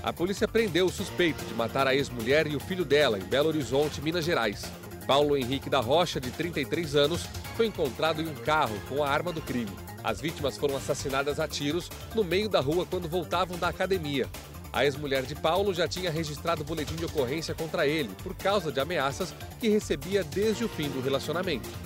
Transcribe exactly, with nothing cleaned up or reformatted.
A polícia prendeu o suspeito de matar a ex-mulher e o filho dela em Belo Horizonte, Minas Gerais. Paulo Henrique da Rocha, de trinta e três anos, foi encontrado em um carro com a arma do crime. As vítimas foram assassinadas a tiros no meio da rua quando voltavam da academia. A ex-mulher de Paulo já tinha registrado boletim de ocorrência contra ele por causa de ameaças que recebia desde o fim do relacionamento.